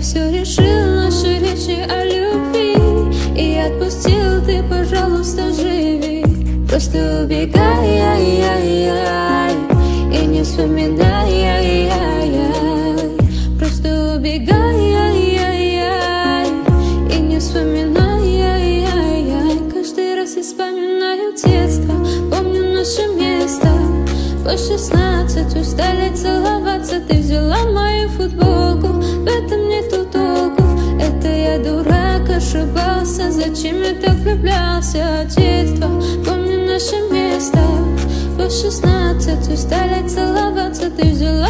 все решил, наши речи о любви, и отпустил, ты, пожалуйста, живи. Просто убегай, и не вспоминай, просто убегай, и не вспоминай. Каждый раз я вспоминаю детство, помню наше место. По 16 устали целоваться, ты взяла мою футболку, в этом нету толку. Это я дурак, ошибался, зачем я так влюблялся? Детство, помню наше место. По 16 устали целоваться, ты взяла